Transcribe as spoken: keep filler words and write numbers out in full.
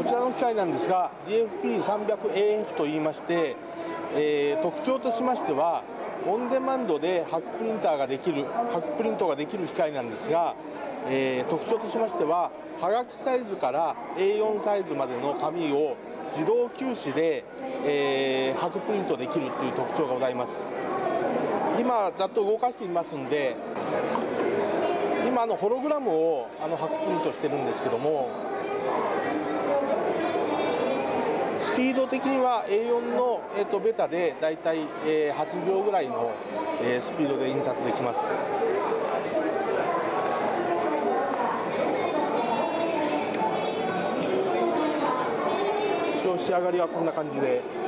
ちらの機械なんですが ディーエフピーさんびゃくエーエフ といいまして、えー、特徴としましてはオンデマンドで白プリンターができる白プリントができる機械なんですが、えー、特徴としましてははがきサイズから エーよん サイズまでの紙を自動吸紙で、えー、白プリントできるという特徴がございます。今ざっと動かしてみますんで、今あのホログラムをあの白プリントしてるんですけども、スピード的には エーよん の、えー、とベタでだいたい、えー、はちびょうぐらいの、えー、スピードで印刷できます。仕上がりはこんな感じで。